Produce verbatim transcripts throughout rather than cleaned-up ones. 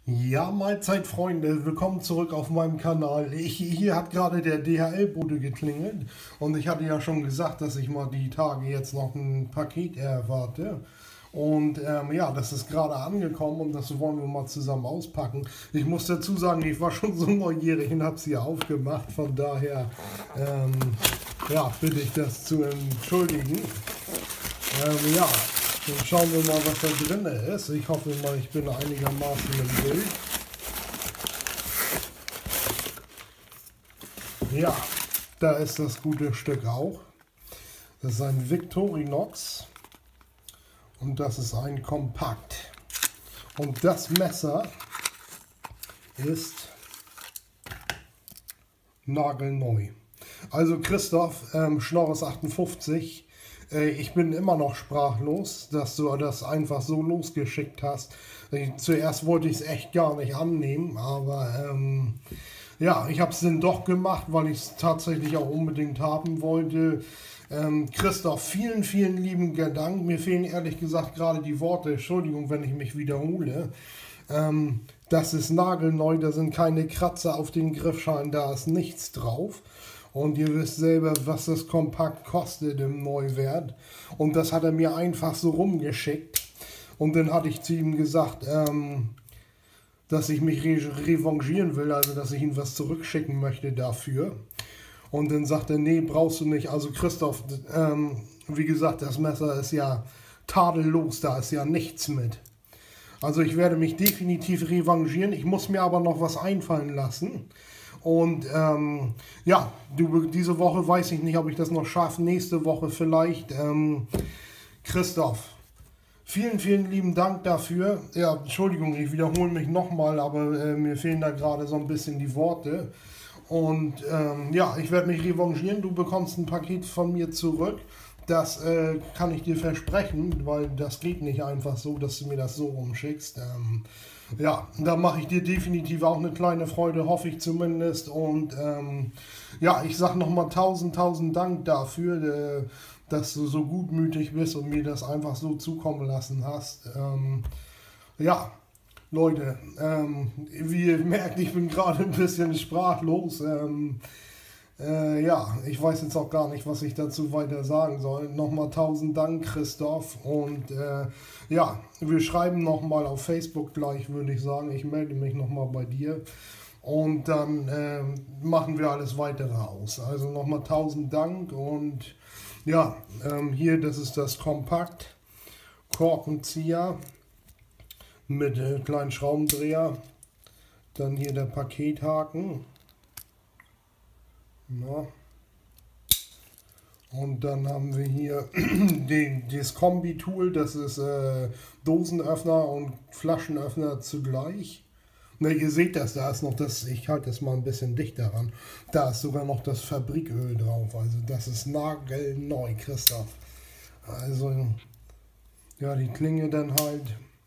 Ja, Mahlzeit, Freunde, willkommen zurück auf meinem Kanal. Ich, hier hat gerade der D H L-Bote geklingelt und ich hatte ja schon gesagt, dass ich mal die Tage jetzt noch ein Paket erwarte. Und ähm, ja, das ist gerade angekommen und das wollen wir mal zusammen auspacken. Ich muss dazu sagen, ich war schon so neugierig und habe es hier aufgemacht. Von daher ähm, ja, bitte ich das zu entschuldigen. Ähm, ja, dann schauen wir mal, was da drin ist. Ich hoffe mal, ich bin einigermaßen im Bild. Ja, da ist das gute Stück auch. Das ist ein Victorinox und das ist ein Kompakt. Und das Messer ist nagelneu. Also Christoph, ähm, Schnorres achtundfünfzig, äh, ich bin immer noch sprachlos, dass du das einfach so losgeschickt hast. Ich, zuerst wollte ich es echt gar nicht annehmen, aber ähm, ja, ich habe es dann doch gemacht, weil ich es tatsächlich auch unbedingt haben wollte. Ähm, Christoph, vielen, vielen lieben Dank. Mir fehlen ehrlich gesagt gerade die Worte. Entschuldigung, wenn ich mich wiederhole. Ähm, das ist nagelneu, da sind keine Kratzer auf den Griffschalen, da ist nichts drauf. Und ihr wisst selber, was das Kompakt kostet im Neuwert. Und das hat er mir einfach so rumgeschickt. Und dann hatte ich zu ihm gesagt, ähm, dass ich mich re revanchieren will, also dass ich ihm was zurückschicken möchte dafür. Und dann sagt er, nee, brauchst du nicht. Also Christoph, ähm, wie gesagt, das Messer ist ja tadellos, da ist ja nichts mit. Also ich werde mich definitiv revanchieren. Ich muss mir aber noch was einfallen lassen. Und ähm, ja, du, diese Woche weiß ich nicht, ob ich das noch schaffe. Nächste Woche vielleicht. Ähm, Christoph, vielen, vielen lieben Dank dafür. Ja, Entschuldigung, ich wiederhole mich nochmal, aber äh, mir fehlen da gerade so ein bisschen die Worte. Und ähm, ja, ich werde mich revanchieren. Du bekommst ein Paket von mir zurück. Das äh, kann ich dir versprechen, weil das geht nicht einfach so, dass du mir das so rumschickst. Ähm, ja, da mache ich dir definitiv auch eine kleine Freude, hoffe ich zumindest. Und ähm, ja, ich sage nochmal tausend, tausend Dank dafür, äh, dass du so gutmütig bist und mir das einfach so zukommen lassen hast. Ähm, ja, Leute, ähm, wie ihr merkt, ich bin gerade ein bisschen sprachlos. Ähm, Äh, ja, ich weiß jetzt auch gar nicht, was ich dazu weiter sagen soll. Nochmal tausend Dank, Christoph. Und äh, ja, wir schreiben nochmal auf Facebook gleich, würde ich sagen. Ich melde mich nochmal bei dir. Und dann äh, machen wir alles weitere aus. Also nochmal tausend Dank. Und ja, ähm, hier, das ist das Kompakt. Korkenzieher mit äh, kleinen Schraubendreher. Dann hier der Pakethaken. Ja. Und dann haben wir hier den, das Kombi-Tool, das ist äh, Dosenöffner und Flaschenöffner zugleich. Ne, ihr seht das, da ist noch das, ich halte das mal ein bisschen dichter ran, da ist sogar noch das Fabriköl drauf, also das ist nagelneu, Christoph. Also, ja, die Klinge dann halt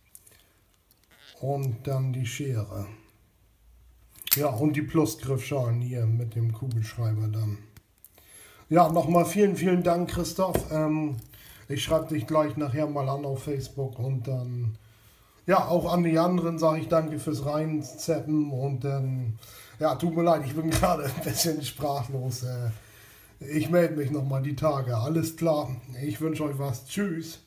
und dann die Schere. Ja, und die Plusgriffschalen hier mit dem Kugelschreiber dann. Ja, nochmal vielen, vielen Dank, Christoph. Ähm, ich schreibe dich gleich nachher mal an auf Facebook und dann, ja, auch an die anderen sage ich danke fürs Reinzeppen und dann, ja, tut mir leid, ich bin gerade ein bisschen sprachlos. Äh, ich melde mich nochmal die Tage. Alles klar, ich wünsche euch was. Tschüss.